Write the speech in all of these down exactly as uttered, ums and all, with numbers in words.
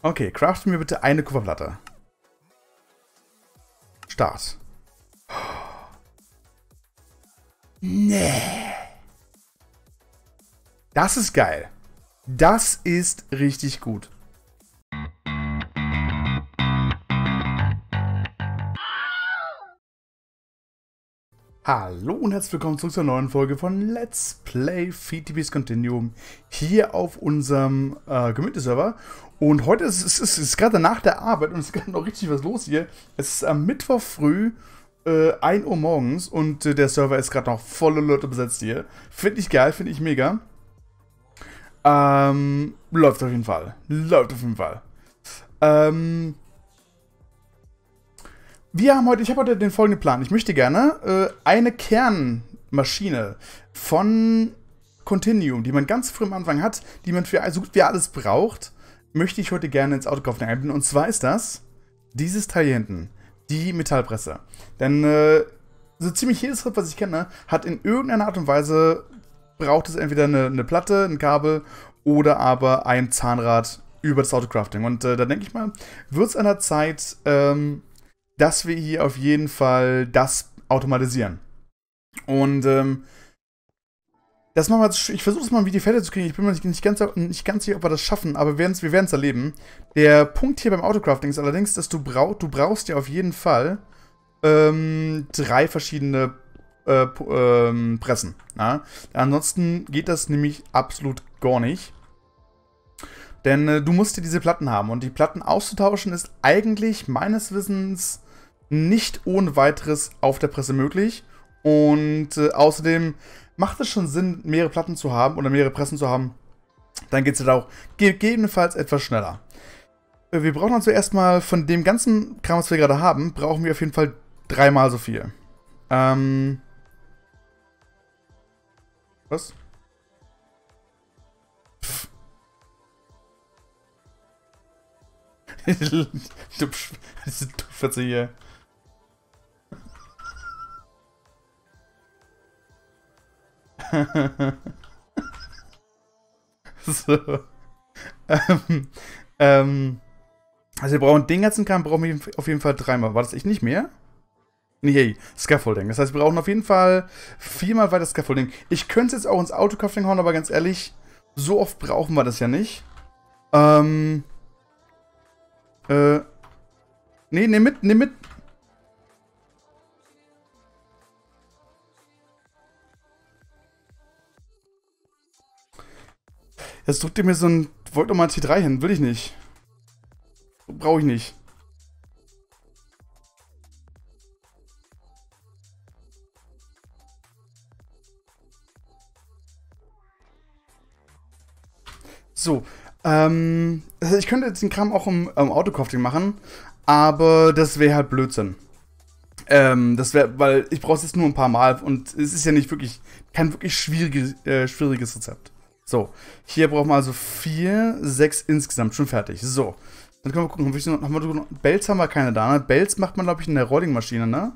Okay, craften mir bitte eine Kupferplatte. Start. Nee. Das ist geil. Das ist richtig gut. Hallo und herzlich willkommen zurück zur neuen Folge von Let's Play Feed T V's Continuum hier auf unserem äh, Gemütserver. Und heute ist es ist, ist, ist gerade nach der Arbeit und es ist gerade noch richtig was los hier. Es ist am Mittwoch früh, äh, ein Uhr morgens und äh, der Server ist gerade noch volle Leute besetzt hier. Finde ich geil, finde ich mega. Ähm, läuft auf jeden Fall. Läuft auf jeden Fall. Ähm... Wir haben heute, ich habe heute den folgenden Plan. Ich möchte gerne äh, eine Kernmaschine von Continuum, die man ganz früh am Anfang hat, die man für so gut wie alles braucht, möchte ich heute gerne ins Autokaufling einbinden. Und zwar ist das dieses Teil hier hinten, die Metallpresse. Denn äh, so ziemlich jedes Skript, was ich kenne, hat in irgendeiner Art und Weise, braucht es entweder eine, eine Platte, ein Kabel oder aber ein Zahnrad über das Autocrafting. Und äh, da denke ich mal, wird es an der Zeit, ähm, dass wir hier auf jeden Fall das automatisieren. Und ähm, das machen wir jetzt, ich versuche es mal im Video fertig zu kriegen. Ich bin mir nicht ganz, nicht ganz sicher, ob wir das schaffen, aber wir werden es erleben. Der Punkt hier beim Autocrafting ist allerdings, dass du, brauch, du brauchst ja auf jeden Fall ähm, drei verschiedene äh, ähm, Pressen. Ja? Ansonsten geht das nämlich absolut gar nicht. Denn äh, du musst dir diese Platten haben. Und die Platten auszutauschen ist eigentlich meines Wissens nicht ohne weiteres auf der Presse möglich. Und äh, außerdem macht es schon Sinn, mehrere Platten zu haben oder mehrere Pressen zu haben. Dann geht es halt auch gegebenenfalls etwas schneller. Äh, wir brauchen also erstmal von dem ganzen Kram, was wir gerade haben, brauchen wir auf jeden Fall dreimal so viel. Ähm. Was? Pff. du Diese Duftfetze hier. so. Ähm, ähm, also wir brauchen den ganzen Kram, brauchen wir auf jeden Fall dreimal. War das echt nicht mehr? Nee, Scaffolding. Das heißt, wir brauchen auf jeden Fall viermal weiter Scaffolding. Ich könnte es jetzt auch ins Autocrafting hauen, aber ganz ehrlich, so oft brauchen wir das ja nicht. Ähm, äh, nee, nimm mit, nimm mit. Jetzt drückt ihr mir so ein, wollt doch mal ein T drei hin, will ich nicht. Brauche ich nicht. So, ähm, also ich könnte jetzt den Kram auch im, im Autocrafting machen, aber das wäre halt Blödsinn. Ähm, das wäre, weil ich brauche es jetzt nur ein paar Mal und es ist ja nicht wirklich, kein wirklich schwieriges, äh, schwieriges Rezept. So, hier brauchen wir also vier, sechs insgesamt, schon fertig. So, dann können wir gucken, haben wir noch, Belts haben wir keine da, ne? Belts macht man, glaube ich, in der Rollingmaschine, ne?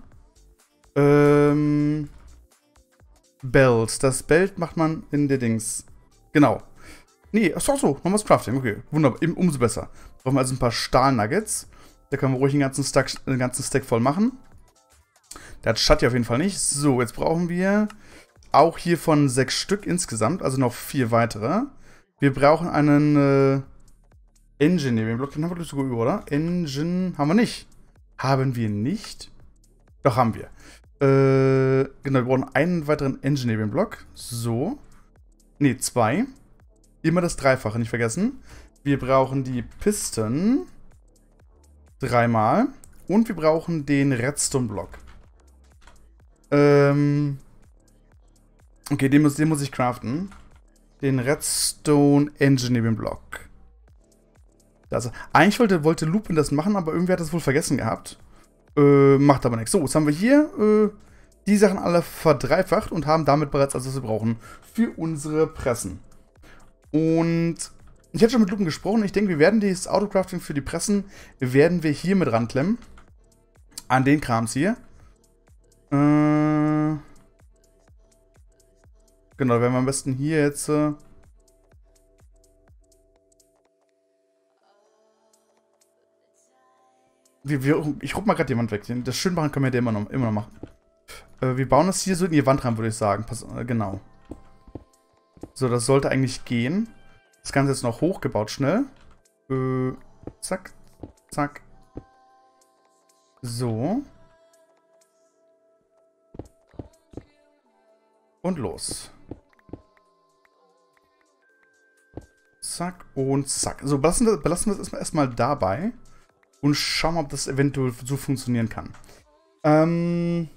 Ähm, Belt, das Belt macht man in der Dings. Genau. Nee, achso, so, nochmal das Crafting, okay, wunderbar, eben umso besser. Brauchen wir also ein paar Stahlnuggets. Da können wir ruhig den ganzen Stack, den ganzen Stack voll machen. Der hat Schatten auf jeden Fall nicht. So, jetzt brauchen wir auch hiervon sechs Stück insgesamt, also noch vier weitere. Wir brauchen einen äh, Engineering-Block, den haben wir sogar über, oder? Engine haben wir nicht. Haben wir nicht? Doch, haben wir. Äh, genau, wir brauchen einen weiteren Engineering-Block. So. Ne, zwei. Immer das Dreifache, nicht vergessen. Wir brauchen die Pisten. Dreimal. Und wir brauchen den Redstone-Block. Ähm. Okay, den muss, den muss ich craften. Den Redstone Engineering Block. Also, eigentlich wollte, wollte Lupin das machen, aber irgendwie hat er es wohl vergessen gehabt. Äh, macht aber nichts. So, jetzt haben wir hier äh, die Sachen alle verdreifacht und haben damit bereits alles, was wir brauchen für unsere Pressen. Und ich hatte schon mit Lupin gesprochen. Ich denke, wir werden dieses Autocrafting für die Pressen, werden wir hier mit ranklemmen. An den Krams hier. Äh, genau, wenn wir am besten hier jetzt... Äh, wir, wir, ich ruck mal gerade die Wand weg. Das schön machen können wir ja immer noch, immer noch machen. Äh, wir bauen das hier so in die Wand rein, würde ich sagen. Pass, äh, genau. So, das sollte eigentlich gehen. Das Ganze jetzt noch hochgebaut, schnell. Äh, zack, zack. So. Und los. Zack und zack. So, belassen wir, belassen wir es erstmal dabei. Und schauen mal, ob das eventuell so funktionieren kann. Ähm...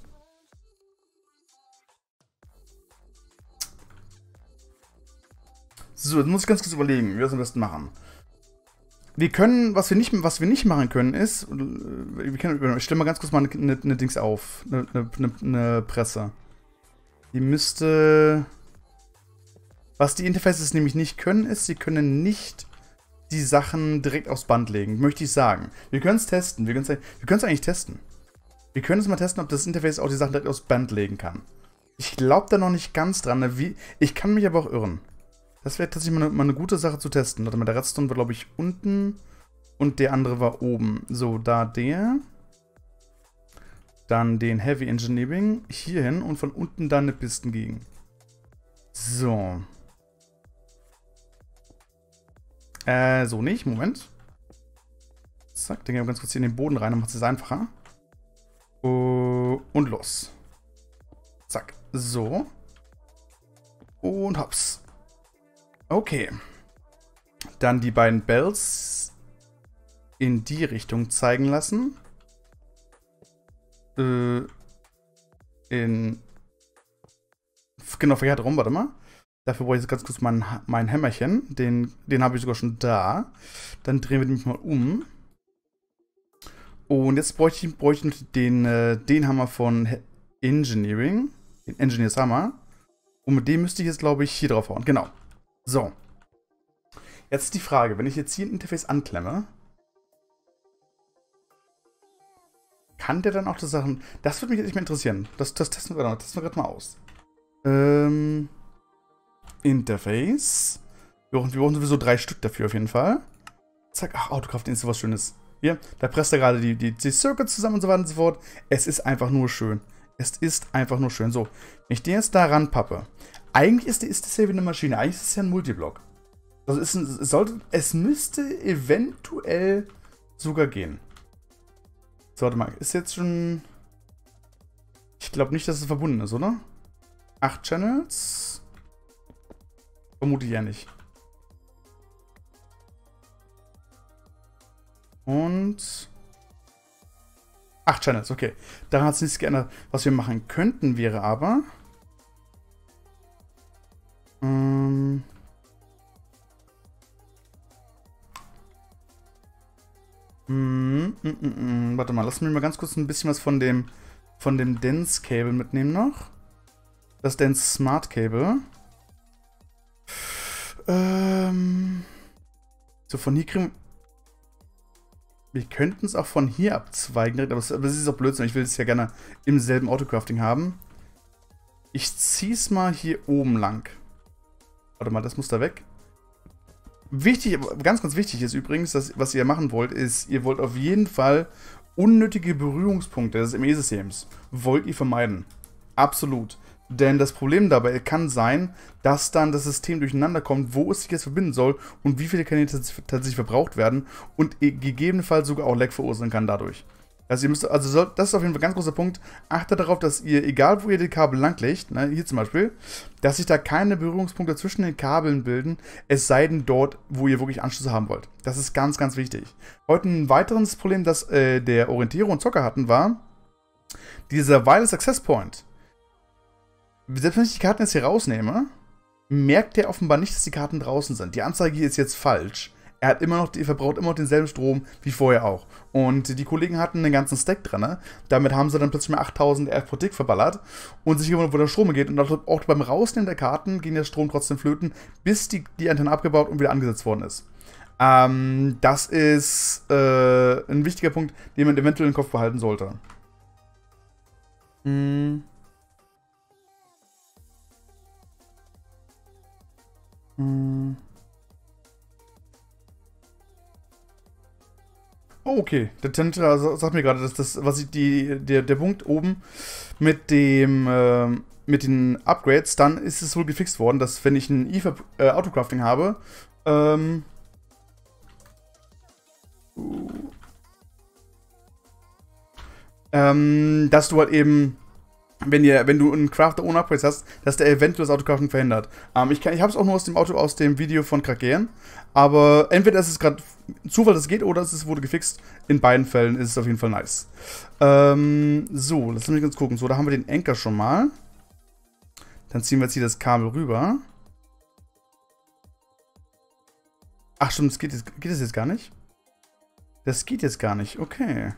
So, jetzt muss ich ganz kurz überlegen, wie wir das am besten machen. Wir können, was wir nicht, was wir nicht machen können, ist, wir können, ich stelle mal ganz kurz mal eine, eine, eine Dings auf, eine, eine, eine Presse. Die müsste, was die Interfaces nämlich nicht können, ist, sie können nicht die Sachen direkt aufs Band legen, möchte ich sagen. Wir können es testen, wir können es eigentlich testen. Wir können es mal testen, ob das Interface auch die Sachen direkt aufs Band legen kann. Ich glaube da noch nicht ganz dran, wie, ich kann mich aber auch irren. Das wäre tatsächlich mal eine, mal eine gute Sache zu testen. Warte mal, der Redstone war, glaube ich, unten und der andere war oben. So, da der. Dann den Heavy Engineering hier hin und von unten dann eine Pisten gegen. So. Äh, so nicht. Moment. Zack, den gehen wir ganz kurz hier in den Boden rein, dann macht es einfacher. Und los. Zack. So. Und hops. Okay. Dann die beiden Bells in die Richtung zeigen lassen. Äh, in... Genau, verkehrt rum, warte mal. Dafür brauche ich jetzt ganz kurz mein, mein Hämmerchen. Den, den habe ich sogar schon da. Dann drehen wir nämlich mal um. Und jetzt bräuchte ich, bräuchte ich den, äh, den Hammer von Engineering. Den Engineers Hammer. Und mit dem müsste ich jetzt, glaube ich, hier drauf hauen. Genau. So. Jetzt ist die Frage, wenn ich jetzt hier ein Interface anklemme, kann der dann auch das Sachen... Das würde mich jetzt nicht mehr interessieren. Das, das testen wir, testen wir gerade mal aus. Ähm... Interface. Wir brauchen, wir brauchen sowieso drei Stück dafür auf jeden Fall. Zack, ach, Autokraft ist sowas Schönes. Hier, da presst er gerade die, die, die Circuits zusammen und so weiter und so fort. Es ist einfach nur schön. Es ist einfach nur schön. So, wenn ich den jetzt da ranpappe. Eigentlich ist, ist das ja wie eine Maschine. Eigentlich ist es ja ein Multiblock. Also es, es, sollte, es müsste eventuell sogar gehen. So, warte mal. Ist jetzt schon... Ich glaube nicht, dass es verbunden ist, oder? Acht Channels? Vermute ich ja nicht. Und... Acht Channels, okay. Daran hat es nichts geändert. Was wir machen könnten, wäre aber... Ähm... Mm, mm, mm, mm. Warte mal, lass mich mal ganz kurz ein bisschen was von dem von dem Dense Cable mitnehmen noch. Das Dense Smart Cable. Ähm, so, von hier kriegen wir... könnten es auch von hier abzweigen, aber das, aber das ist auch Blödsinn. Ich will es ja gerne im selben Autocrafting haben. Ich ziehe es mal hier oben lang. Warte mal, das muss da weg. Wichtig, ganz, ganz wichtig ist übrigens, dass, was ihr machen wollt, ist, ihr wollt auf jeden Fall unnötige Berührungspunkte des M E-Systems wollt ihr vermeiden. Absolut. Denn das Problem dabei kann sein, dass dann das System durcheinander kommt, wo es sich jetzt verbinden soll und wie viele Kanäle tatsächlich verbraucht werden und gegebenenfalls sogar auch Lag verursachen kann dadurch. Also ihr müsst, also das ist auf jeden Fall ein ganz großer Punkt. Achtet darauf, dass ihr, egal wo ihr die Kabel langlegt, ne, hier zum Beispiel, dass sich da keine Berührungspunkte zwischen den Kabeln bilden, es sei denn dort, wo ihr wirklich Anschlüsse haben wollt. Das ist ganz, ganz wichtig. Heute ein weiteres Problem, das äh, der Orientierer und Zocker hatten, war dieser Wireless Access Point. Selbst wenn ich die Karten jetzt hier rausnehme, merkt er offenbar nicht, dass die Karten draußen sind. Die Anzeige hier ist jetzt falsch. Er hat immer noch, er verbraucht immer noch denselben Strom wie vorher auch. Und die Kollegen hatten einen ganzen Stack drin. Ne? Damit haben sie dann plötzlich mal achttausend R F pro Tick verballert und sich gewundert, wo der Strom geht. Und auch beim Rausnehmen der Karten ging der Strom trotzdem flöten, bis die, die Antenne abgebaut und wieder angesetzt worden ist. Ähm, das ist äh, ein wichtiger Punkt, den man eventuell im Kopf behalten sollte. Hm. Hm. Oh, okay. Der Tenter sagt mir gerade, dass das, was ich die, der, der Punkt oben mit dem, ähm, mit den Upgrades, dann ist es wohl gefixt worden, dass wenn ich ein E V A äh, Autocrafting habe, ähm, ähm, dass du halt eben, wenn, ihr, wenn du einen Crafter ohne Upgrades hast, dass der eventuell das Autocrafting verhindert. Ähm, ich kann, ich habe es auch nur aus dem Auto, aus dem Video von Krakeren, aber entweder ist es gerade Zufall, dass es geht, oder es wurde gefixt. In beiden Fällen ist es auf jeden Fall nice. Ähm, so, lass mich ganz gucken. So, da haben wir den Anker schon mal. Dann ziehen wir jetzt hier das Kabel rüber. Ach stimmt, das geht, jetzt, geht das jetzt gar nicht? Das geht jetzt gar nicht, okay.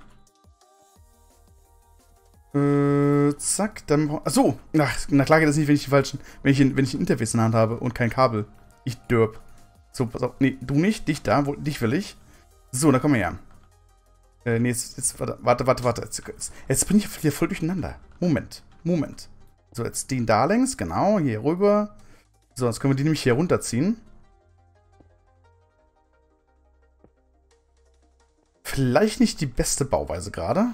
Äh, zack, dann... Achso, ach, na klar geht das nicht, wenn ich die falschen... Wenn ich, wenn ich ein Interface in der Hand habe und kein Kabel. Ich dörp. So, pass auf. Nee, du nicht, dich da, wo, dich will ich. So, dann komm mal her. Äh, nee, jetzt, jetzt warte, warte, warte, warte. Jetzt, jetzt, jetzt bin ich hier voll durcheinander. Moment, Moment. So, jetzt den da längs, genau, hier rüber. So, jetzt können wir die nämlich hier runterziehen. Vielleicht nicht die beste Bauweise gerade.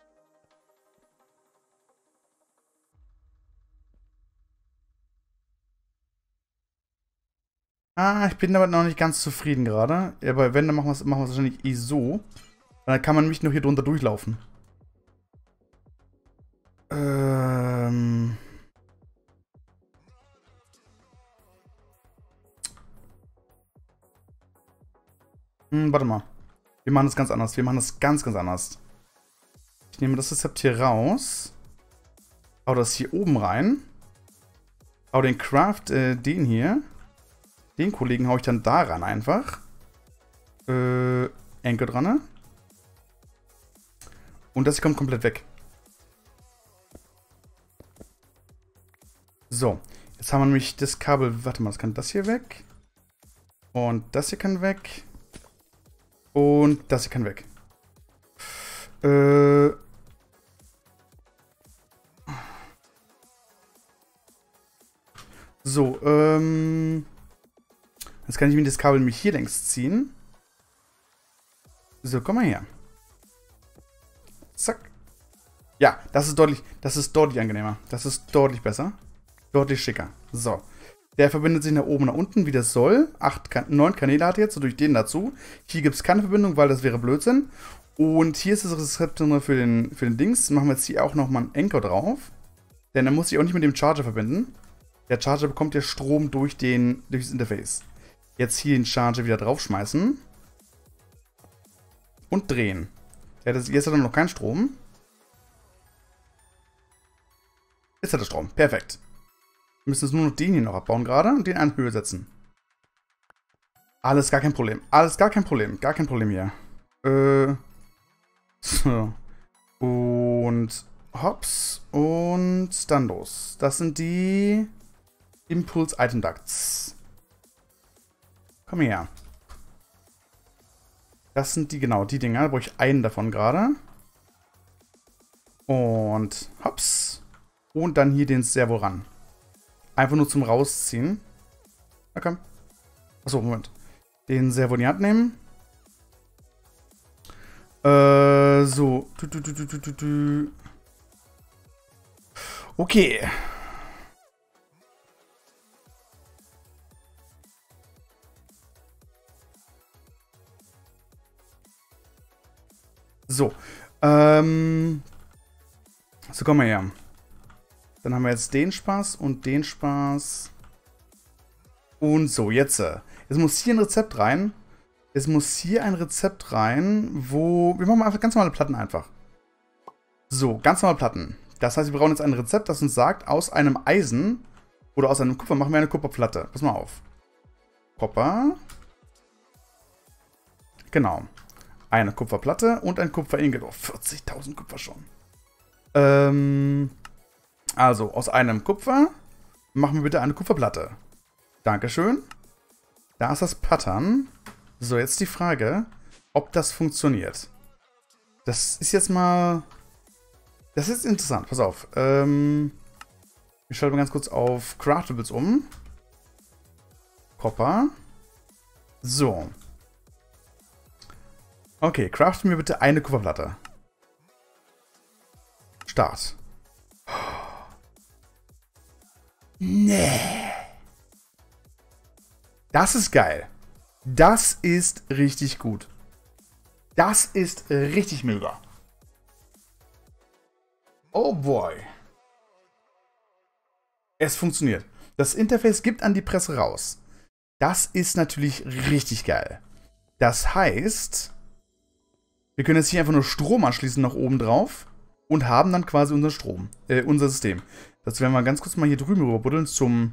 Ah, ich bin damit noch nicht ganz zufrieden gerade. Aber wenn, dann machen wir es machen wahrscheinlich eh so. Dann kann man nämlich nur hier drunter durchlaufen. Ähm... Hm, warte mal. Wir machen das ganz anders. Wir machen das ganz, ganz anders. Ich nehme das Rezept hier raus. Hau das hier oben rein. Hau den Craft, äh, den hier. Den Kollegen hau ich dann da ran einfach. Äh, Anker dran, ne? Und das hier kommt komplett weg. So. Jetzt haben wir nämlich das Kabel. Warte mal, das kann das hier weg. Und das hier kann weg. Und das hier kann weg. Äh. So, ähm. Jetzt kann ich mir das Kabel nämlich hier längs ziehen. So, komm mal her. Zack. Ja, das ist deutlich, das ist deutlich angenehmer. Das ist deutlich besser. Deutlich schicker. So. Der verbindet sich nach oben, nach unten, wie das soll. Acht, neun Kanäle hat er jetzt, so durch den dazu. Hier gibt es keine Verbindung, weil das wäre Blödsinn. Und hier ist das Rezept drin für den, für den Dings. Machen wir jetzt hier auch nochmal einen Anker drauf. Denn dann muss ich auch nicht mit dem Charger verbinden. Der Charger bekommt ja Strom durch, den, durch das Interface. Jetzt hier den Charger wieder draufschmeißen. Und drehen. Ja, das, jetzt hat er noch keinen Strom. Jetzt hat er Strom. Perfekt. Wir müssen jetzt nur noch den hier noch abbauen gerade und den an Höhe setzen. Alles gar kein Problem. Alles gar kein Problem. Gar kein Problem hier. Äh. So. Und hops. Und dann los. Das sind die Impulse Item Ducts. Komm her. Das sind die, genau, die Dinger. Da brauche ich einen davon gerade. Und hops. Und dann hier den Servo ran. Einfach nur zum Rausziehen. Okay. Achso, Moment. Den Servo in die Hand nehmen. Äh, so. Du, du, du, du, du, du. Okay. So. Ähm. So, komm mal her. Dann haben wir jetzt den Spaß und den Spaß. Und so, jetzt. Jetzt muss hier ein Rezept rein. Es muss hier ein Rezept rein, wo... Wir machen einfach ganz normale Platten einfach. So, ganz normale Platten. Das heißt, wir brauchen jetzt ein Rezept, das uns sagt, aus einem Eisen oder aus einem Kupfer machen wir eine Kupferplatte. Pass mal auf. Kupfer. Genau. Eine Kupferplatte und ein Kupferingot. Oh, vierzigtausend Kupfer schon. Ähm... Also, aus einem Kupfer machen wir bitte eine Kupferplatte. Dankeschön. Da ist das Pattern. So, jetzt die Frage, ob das funktioniert. Das ist jetzt mal... Das ist interessant. Pass auf. Ähm, ich schalte mal ganz kurz auf Craftables um. Copper. So. Okay, craft mir bitte eine Kupferplatte. Start. Nee. Das ist geil. Das ist richtig gut. Das ist richtig mega. Oh boy. Es funktioniert. Das Interface gibt an die Presse raus. Das ist natürlich richtig geil. Das heißt, wir können jetzt hier einfach nur Strom anschließen nach oben drauf und haben dann quasi unseren Strom, äh, unser System. Das werden wir ganz kurz mal hier drüben rüber buddeln zum,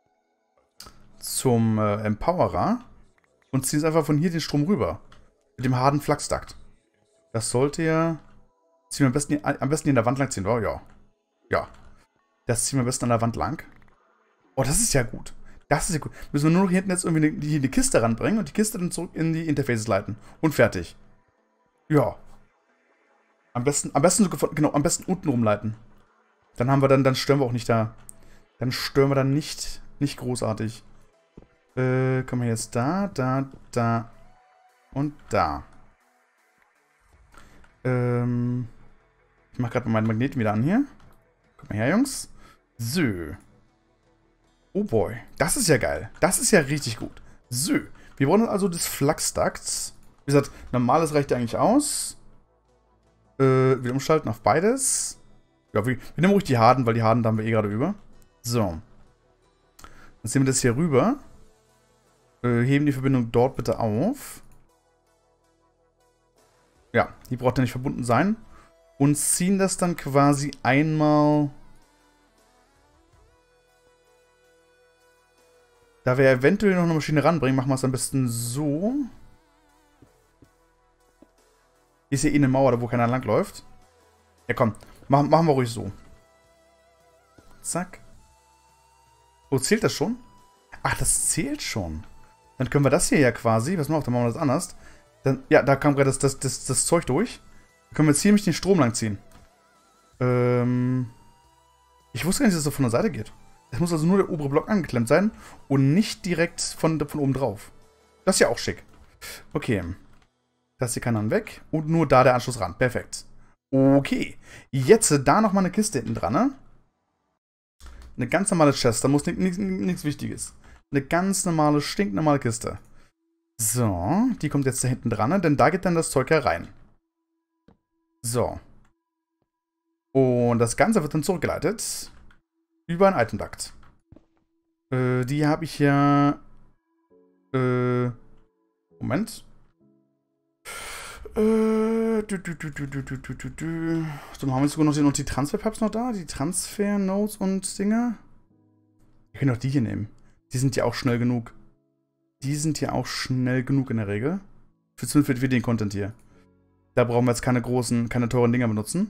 zum äh, Empowerer und ziehen jetzt einfach von hier den Strom rüber. Mit dem harten Flachsduct. Das sollte ja... Ziehen wir am besten, am besten in der Wand lang ziehen. Oh ja. Ja. Das ziehen wir am besten an der Wand lang. Oh, das ist ja gut. Das ist ja gut. Müssen wir nur noch hier hinten jetzt irgendwie eine, hier die Kiste ranbringen und die Kiste dann zurück in die Interfaces leiten. Und fertig. Ja. Am besten, am besten, genau, am besten unten rumleiten. Dann haben wir dann, dann stören wir auch nicht da. Dann stören wir dann nicht, nicht großartig. Äh, kommen wir jetzt da, da, da und da. Ähm, ich mache gerade mal meinen Magneten wieder an hier. Kommt mal her, Jungs. So. Oh boy, das ist ja geil. Das ist ja richtig gut. So, wir brauchen also das Flachsduct. Wie gesagt, normales reicht ja eigentlich aus. Äh, wir umschalten auf beides. Ja, wir, wir nehmen ruhig die harten, weil die harten da haben wir eh gerade über. So. Dann ziehen wir das hier rüber. Äh, heben die Verbindung dort bitte auf. Ja, die braucht ja nicht verbunden sein. Und ziehen das dann quasi einmal... Da wir eventuell noch eine Maschine ranbringen, machen wir es am besten so. Hier ist ja eh eine Mauer, da wo keiner langläuft. Ja komm, machen, machen wir ruhig so. Zack. Oh, zählt das schon? Ach, das zählt schon. Dann können wir das hier ja quasi, was machen wir, dann machen wir das anders. Dann, ja, da kam gerade das, das, das, das Zeug durch. Dann können wir jetzt hier nämlich den Strom langziehen. Ähm. Ich wusste gar nicht, dass das von der Seite geht. Es muss also nur der obere Block angeklemmt sein und nicht direkt von, von oben drauf. Das ist ja auch schick. Okay. Das hier kann dann weg und nur da der Anschluss ran. Perfekt. Okay. Jetzt da nochmal eine Kiste hinten dran, ne? Eine ganz normale Chest, da muss nichts Wichtiges. Eine ganz normale, stinknormale Kiste. So, die kommt jetzt da hinten dran, ne? Denn da geht dann das Zeug herein. So. Und das Ganze wird dann zurückgeleitet über ein Item Duct. Äh, die habe ich ja... Äh... Moment. Äh... Du, du, du, du, du, du, du, du, du. So, haben wir sogar noch die, noch die Transfer-Pubs noch da? Die Transfer-Nodes und Dinger? Wir können auch die hier nehmen. Die sind ja auch schnell genug. Die sind ja auch schnell genug in der Regel. Für, für, für den Content hier. Da brauchen wir jetzt keine großen, keine teuren Dinger benutzen.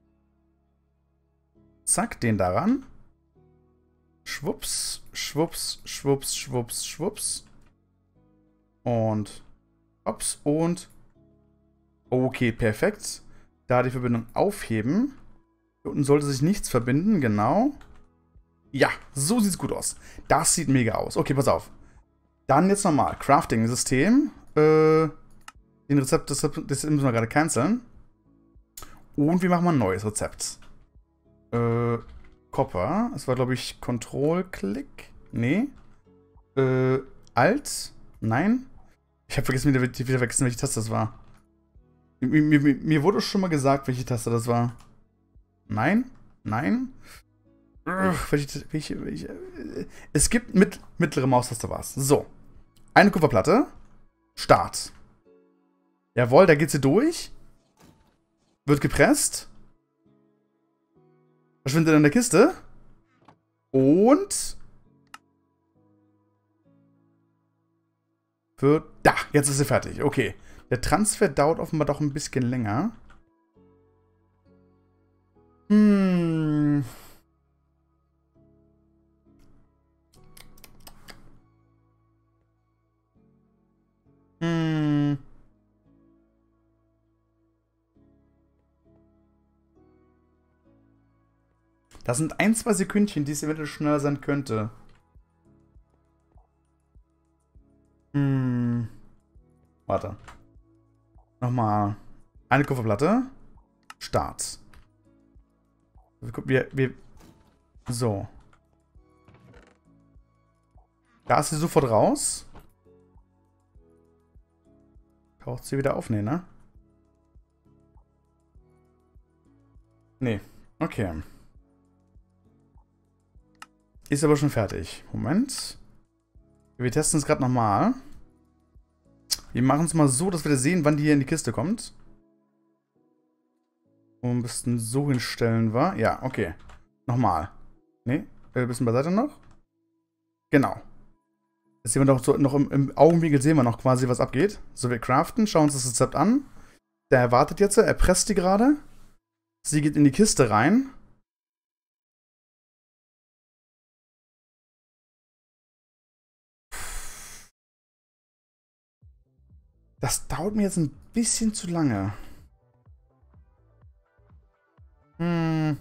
Zack, den daran. Schwupps, schwupps, schwupps, schwupps, schwupps. Und ups und okay, perfekt. Da die Verbindung aufheben. Hier unten sollte sich nichts verbinden, genau. Ja, so sieht es gut aus. Das sieht mega aus. Okay, pass auf. Dann jetzt nochmal. Crafting-System. Äh, den Rezept, das, das müssen wir gerade canceln. Und wir machen mal ein neues Rezept. Äh, Copper. Das war, glaube ich, Control-Klick. Nee. Äh, Alt. Nein. Ich habe vergessen, wieder, wieder vergessen, welche Taste das war. Mir, mir, mir wurde schon mal gesagt, welche Taste das war. Nein. Nein. Welche, welche, welche. Es gibt mit, mittlere Maustaste was. So. Eine Kupferplatte. Start. Jawohl, da geht sie durch. Wird gepresst. Verschwindet in der Kiste. Und wird... Da, jetzt ist sie fertig. Okay. Der Transfer dauert offenbar doch ein bisschen länger. Hm... Hm. Das sind ein, zwei Sekündchen, die es eventuell schneller sein könnte. Hm. Warte. Nochmal. Eine Kupferplatte. Start. Wir, wir, so. Da ist sie sofort raus. Taucht sie wieder auf? Nee, ne? Nee. Okay. Ist aber schon fertig. Moment. Wir testen es gerade nochmal. Wir machen es mal so, dass wir sehen, wann die hier in die Kiste kommt. Und ein bisschen so hinstellen wir. Ja, okay. Nochmal. Nee, ein bisschen beiseite noch. Genau. Jetzt sehen wir doch so, noch im, im Augenwinkel sehen wir noch quasi, was abgeht. So, wir craften, schauen uns das Rezept an. Der erwartet jetzt, er presst die gerade. Sie geht in die Kiste rein. Das dauert mir jetzt ein bisschen zu lange. Hm.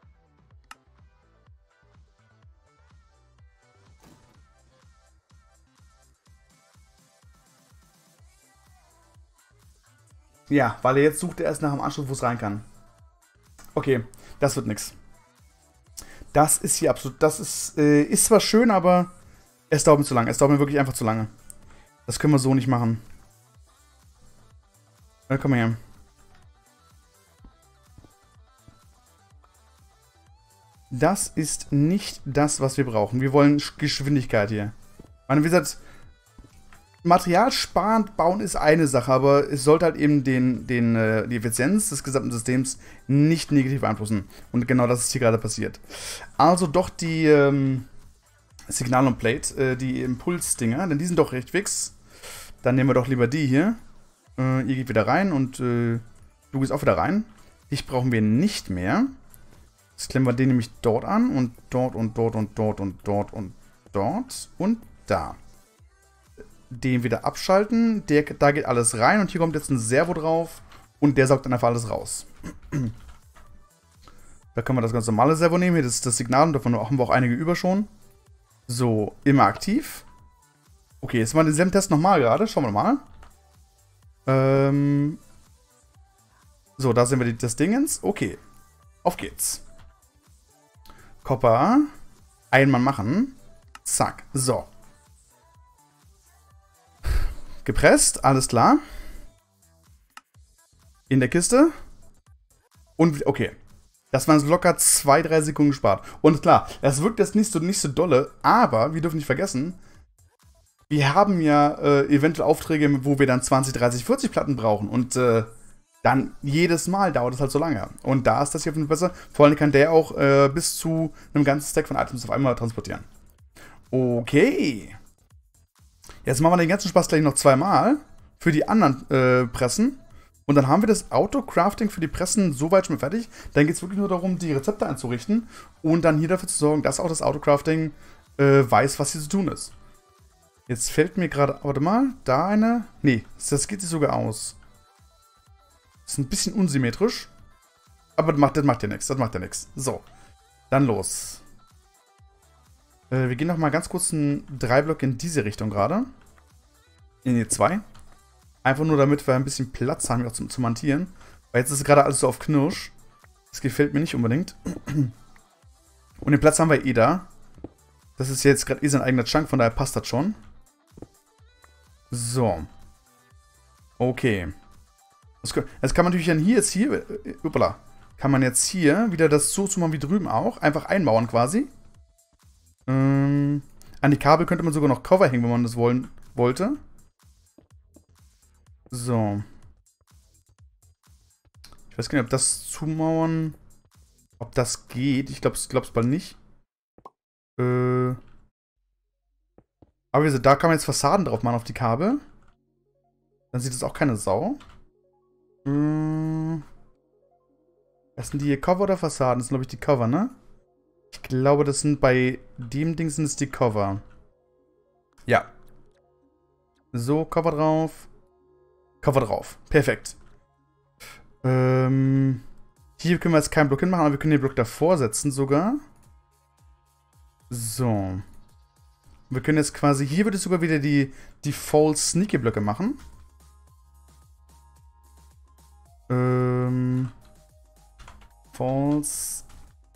Ja, weil er jetzt sucht er erst nach dem Anschluss, wo es rein kann. Okay, das wird nix. Das ist hier absolut, das ist, äh, ist zwar schön, aber es dauert mir zu lange. Es dauert mir wirklich einfach zu lange. Das können wir so nicht machen. Ja, komm mal her. Das ist nicht das, was wir brauchen. Wir wollen Geschwindigkeit hier. Ich meine, wie gesagt, materialsparend bauen ist eine Sache, aber es sollte halt eben den, den, äh, die Effizienz des gesamten Systems nicht negativ beeinflussen. Und genau das ist hier gerade passiert. Also doch die ähm, Signal und Plate, äh, die Impulsdinger, denn die sind doch recht fix. Dann nehmen wir doch lieber die hier. Äh, ihr geht wieder rein und äh, du gehst auch wieder rein. Dich brauchen wir nicht mehr. Jetzt klemmen wir den nämlich dort an und dort und dort und dort und dort und dort und da. Den wieder abschalten. Der, da geht alles rein und hier kommt jetzt ein Servo drauf und der saugt dann einfach alles raus. Da können wir das ganz normale Servo nehmen. Hier das ist das Signal und davon haben wir auch einige über schon. So, immer aktiv. Okay, jetzt mal denselben Test nochmal gerade. Schauen wir mal. Ähm so, da sehen wir die, das Dingens. Okay, auf geht's. Copper. Einmal machen. Zack. So. Gepresst. Alles klar. In der Kiste. Und, okay. Das waren locker zwei, drei Sekunden gespart. Und klar, das wirkt jetzt nicht so, nicht so dolle, aber wir dürfen nicht vergessen, wir haben ja äh, eventuell Aufträge, wo wir dann zwanzig, dreißig, vierzig Platten brauchen. Und äh, dann jedes Mal dauert es halt so lange. Und da ist das hier auf jeden Fall besser. Vor allem kann der auch äh, bis zu einem ganzen Stack von Items auf einmal transportieren. Okay. Jetzt machen wir den ganzen Spaß gleich noch zweimal für die anderen äh, Pressen. Und dann haben wir das Auto-Crafting für die Pressen soweit schon fertig. Dann geht es wirklich nur darum, die Rezepte einzurichten und dann hier dafür zu sorgen, dass auch das Auto-Crafting äh, weiß, was hier zu tun ist. Jetzt fällt mir gerade, warte mal, da eine. Nee, das geht sich sogar aus. Das ist ein bisschen unsymmetrisch. Aber das macht, das macht ja nichts, das macht ja nichts. So, dann los. Äh, wir gehen noch mal ganz kurz einen Dreiblock in diese Richtung gerade. In die zwei. Einfach nur, damit wir ein bisschen Platz haben, auch zum, zum Montieren. Weil jetzt ist gerade alles so auf Knirsch. Das gefällt mir nicht unbedingt. Und den Platz haben wir eh da. Das ist jetzt gerade eh sein eigener Chunk, von daher passt das schon. So. Okay. Jetzt kann man natürlich dann hier jetzt hier, uppala, kann man jetzt hier wieder das so zu machen wie drüben auch. Einfach einbauen quasi. Ähm, an die Kabel könnte man sogar noch Cover hängen, wenn man das wollen, wollte. So. Ich weiß gar nicht, ob das zumauern, ob das geht. Ich glaube es bald nicht. Äh. Aber wie gesagt, da kann man jetzt Fassaden drauf machen auf die Kabel. Dann sieht es auch keine Sau. Hm. Was sind die hier? Cover oder Fassaden? Das sind, glaube ich, die Cover, ne? Ich glaube, das sind bei dem Ding sind es die Cover. Ja. So, Cover drauf. Cover drauf. Perfekt. Ähm, hier können wir jetzt keinen Block hinmachen, aber wir können den Block davor setzen sogar. So. Wir können jetzt quasi, hier würde ich sogar wieder die, die False Sneaky Blöcke machen. False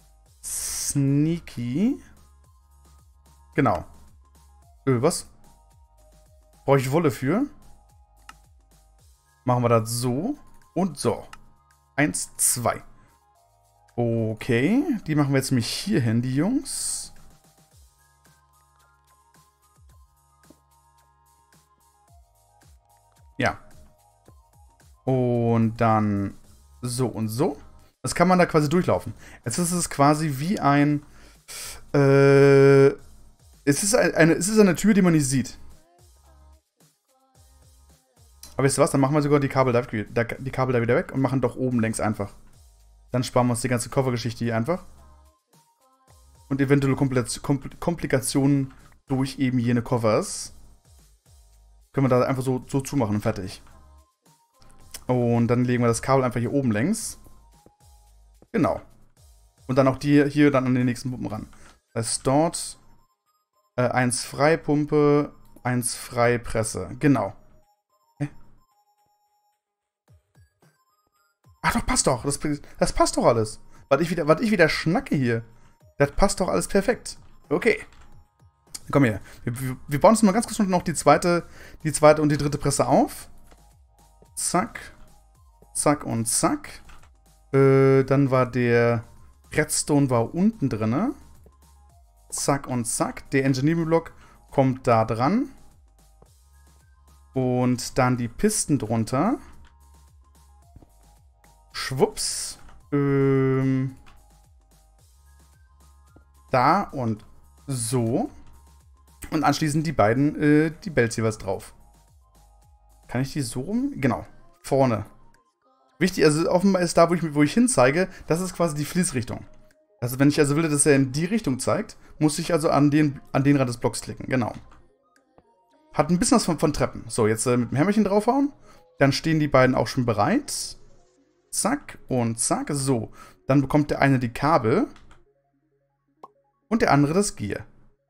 Sneaky. Genau. Öh, was? Brauche ich Wolle für? Machen wir das so. Und so. Eins, zwei. Okay. Die machen wir jetzt nämlich hier hin, die Jungs. Ja. Und dann so und so. Das kann man da quasi durchlaufen. Jetzt ist es quasi wie ein... Äh, es, ist eine, es ist eine Tür, die man nicht sieht. Aber wisst ihr was? Dann machen wir sogar die Kabel da, die Kabel da wieder weg und machen doch oben längs einfach. Dann sparen wir uns die ganze Koffergeschichte hier einfach. Und eventuelle Komplikationen durch eben jene Covers. Können wir da einfach so, so zumachen und fertig. Und dann legen wir das Kabel einfach hier oben längs. Genau. Und dann auch die hier dann an den nächsten Pumpen ran. Das ist dort äh, eins Freipumpe, eins Freipresse. Genau. Hä? Ach doch, passt doch. Das, das passt doch alles. Was ich, wieder, was ich wieder schnacke hier. Das passt doch alles perfekt. Okay. Komm her. Wir, wir, wir bauen uns mal ganz kurz noch die zweite, die zweite und die dritte Presse auf. Zack. Zack und zack. Äh, dann war der Redstone war unten drin. Zack und zack. Der Engineering-Block kommt da dran. Und dann die Pisten drunter. Schwupps. Ähm, da und so. Und anschließend die beiden, äh, die Bells jeweils drauf. Kann ich die so rum? Genau. Vorne. Wichtig, also offenbar ist da, wo ich, wo ich hinzeige, das ist quasi die Fließrichtung. Also wenn ich also will, dass er in die Richtung zeigt, muss ich also an den, an den Rand des Blocks klicken. Genau. Hat ein bisschen was von, von Treppen. So, jetzt äh, mit dem Hämmerchen draufhauen. Dann stehen die beiden auch schon bereit. Zack und zack. So. Dann bekommt der eine die Kabel. Und der andere das Gear.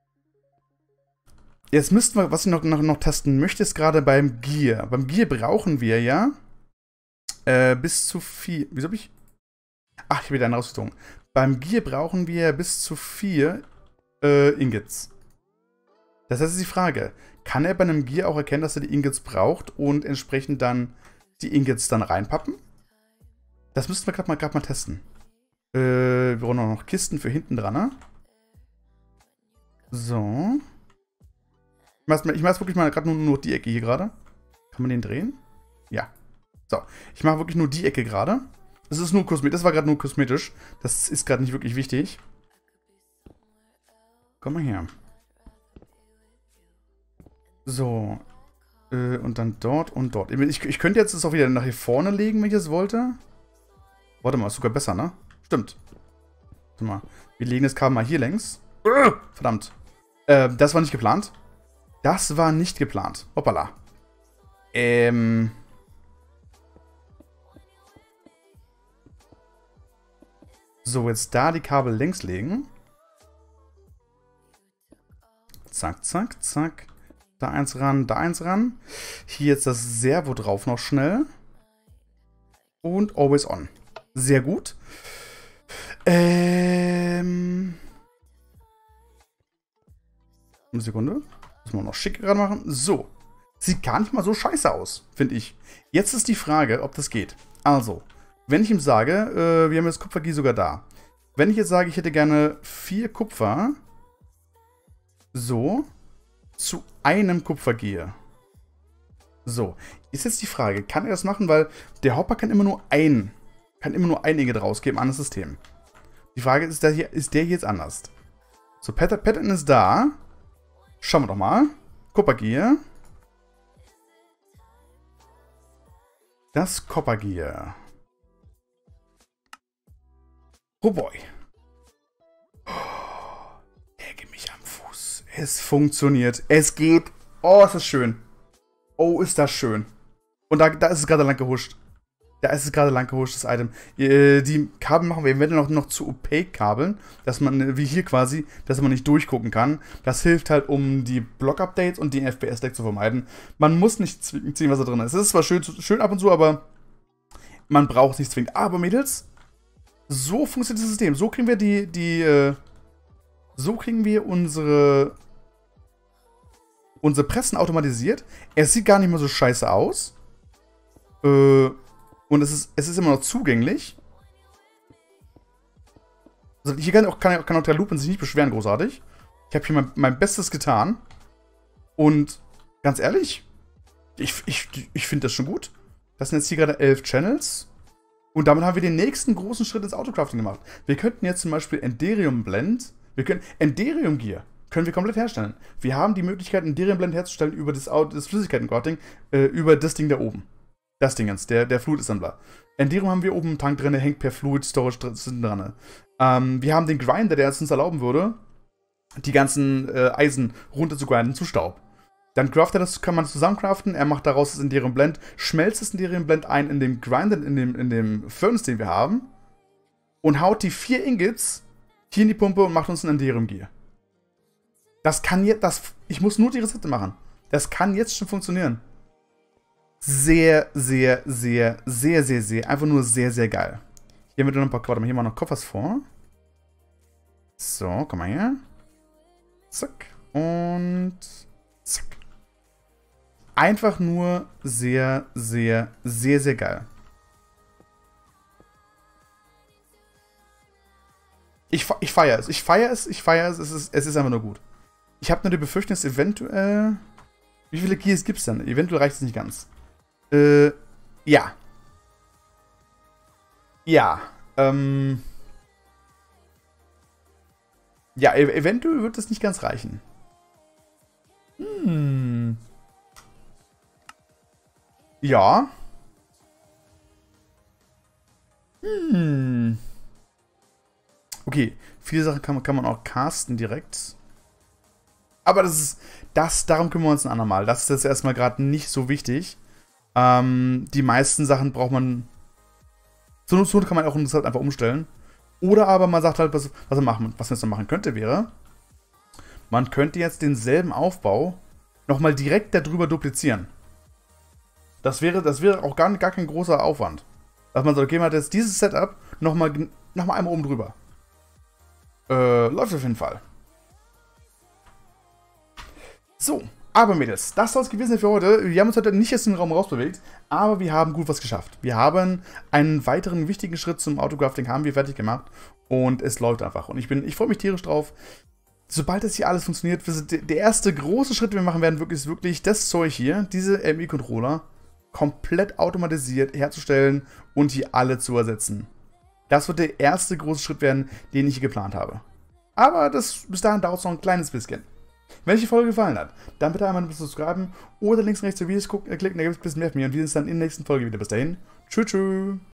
Jetzt müssten wir, was ich noch, noch, noch testen möchte, ist gerade beim Gear. Beim Gear brauchen wir ja äh, bis zu vier. Wieso hab ich. Ach, ich habe wieder einen rausgezogen. Beim Gear brauchen wir bis zu vier äh, Ingots. Das heißt, ist die Frage: Kann er bei einem Gear auch erkennen, dass er die Ingots braucht und entsprechend dann die Ingots dann reinpappen? Das müssten wir gerade mal, mal testen. Äh, wir brauchen auch noch Kisten für hinten dran, ne? So. Ich mache ich mach wirklich mal gerade nur, nur die Ecke hier gerade. Kann man den drehen? Ja. So. Ich mache wirklich nur die Ecke gerade. Das ist nur kosmetisch. Das war gerade nur kosmetisch. Das ist gerade nicht wirklich wichtig. Komm mal her. So. Äh, und dann dort und dort. Ich, ich könnte jetzt das auch wieder nach hier vorne legen, wenn ich es wollte. Warte mal, ist sogar besser, ne? Stimmt. Warte mal. Wir legen das Kabel mal hier längs. Verdammt. Äh, das war nicht geplant. Das war nicht geplant. Hoppala. Ähm. So, jetzt da die Kabel längs legen. Zack, zack, zack. Da eins ran, da eins ran. Hier jetzt das Servo drauf noch schnell. Und Always On. Sehr gut. Ähm. Eine Sekunde. Müssen wir noch schick gerade machen. So. Sieht gar nicht mal so scheiße aus, finde ich. Jetzt ist die Frage, ob das geht. Also, wenn ich ihm sage, äh, wir haben jetzt Kupfergie sogar da. Wenn ich jetzt sage, ich hätte gerne vier Kupfer. So. Zu einem Kupfergear. So. Ist jetzt die Frage, kann er das machen? Weil der Hopper kann immer nur ein, kann immer nur ein Ingot rausgeben an das System. Die Frage ist, ist der hier, ist der hier jetzt anders? So, Pattern, Pattern ist da. Schauen wir doch mal. Kupfergear. Das Kupfergear. Oh boy. Oh, lecke mich am Fuß. Es funktioniert. Es geht. Oh, ist das schön. Oh, ist das schön. Und da, da ist es gerade lang gehuscht. Da ist es gerade lang gehuscht, das Item. Die Kabel machen wir eventuell noch, noch zu Opaque-Kabeln, dass man, wie hier quasi, dass man nicht durchgucken kann. Das hilft halt, um die Block-Updates und die F P S-Deck zu vermeiden. Man muss nicht ziehen, was da drin ist. Es ist zwar schön, schön ab und zu, aber man braucht es nicht zwingend. Aber Mädels, So funktioniert das System. So kriegen wir die, die, äh, so kriegen wir unsere, unsere Pressen automatisiert. Es sieht gar nicht mehr so scheiße aus. Äh, und es ist, es ist immer noch zugänglich. Also hier kann auch, kann, kann auch der Lupin sich nicht beschweren, großartig. Ich habe hier mein, mein Bestes getan. Und ganz ehrlich, ich, ich, ich finde das schon gut. Das sind jetzt hier gerade elf Channels. Und damit haben wir den nächsten großen Schritt ins Autocrafting gemacht. Wir könnten jetzt zum Beispiel Enderium Blend, wir können Enderium Gear können wir komplett herstellen. Wir haben die Möglichkeit, Enderium Blend herzustellen über das, das Flüssigkeiten-Crafting, äh, über das Ding da oben. Das Ding jetzt, der, der Fluid-Assembler. Enderium haben wir oben im Tank drin, der hängt per Fluid Storage dran. Ähm, wir haben den Grinder, der es uns erlauben würde, die ganzen äh, Eisen runter zu grinden zu Staub. Dann craftet das, kann man das zusammencraften, er macht daraus das Enderium Blend, schmelzt das Enderium Blend ein in dem Grinder, in dem, in dem Furnace, den wir haben, und haut die vier Ingots hier in die Pumpe und macht uns ein Enderium Gear. Das kann jetzt, das, ich muss nur die Rezepte machen. Das kann jetzt schon funktionieren. Sehr, sehr, sehr, sehr, sehr, sehr, einfach nur sehr, sehr geil. Hier haben wir noch ein paar, warte mal, hier mal noch Koffers vor. So, komm mal her. Zack. Und zack. Einfach nur sehr, sehr, sehr, sehr geil. Ich, ich feiere es. Ich feiere es. Ich feiere es. Es ist, es ist einfach nur gut. Ich habe nur die Befürchtung, dass eventuell... Wie viele Gears gibt es denn? Eventuell reicht es nicht ganz. Äh, ja. Ja. Ähm... Ja, e eventuell wird es nicht ganz reichen. Hm... Ja. Hm. Okay, viele Sachen kann man, kann man auch casten direkt. Aber das ist, das, darum kümmern wir uns ein andermal. Das ist jetzt erstmal gerade nicht so wichtig. Ähm, die meisten Sachen braucht man, zur Not kann man auch das halt einfach umstellen. Oder aber man sagt halt, was, was, man machen, was man jetzt noch machen könnte, wäre, man könnte jetzt denselben Aufbau nochmal direkt darüber duplizieren. Das wäre, das wäre auch gar, gar kein großer Aufwand. Dass man sagt, okay, man hat jetzt dieses Setup nochmal noch mal einmal oben drüber. Äh, läuft auf jeden Fall. So, aber Mädels, das soll es gewesen sein für heute. Wir haben uns heute nicht aus dem Raum rausbewegt, aber wir haben gut was geschafft. Wir haben einen weiteren wichtigen Schritt zum Autocrafting haben wir fertig gemacht und es läuft einfach. Und ich bin, ich freue mich tierisch drauf. Sobald das hier alles funktioniert, der erste große Schritt, den wir machen werden, wirklich, ist wirklich das Zeug hier, diese M I-Controller, komplett automatisiert herzustellen und hier alle zu ersetzen. Das wird der erste große Schritt werden, den ich hier geplant habe. Aber das, bis dahin dauert es noch ein kleines bisschen. Wenn euch die Folge gefallen hat, dann bitte einmal ein bisschen subscriben oder links und rechts zu Videos gucken, klicken, da gibt es ein bisschen mehr von mir und wir sehen uns dann in der nächsten Folge wieder. Bis dahin, tschüss, tschüss.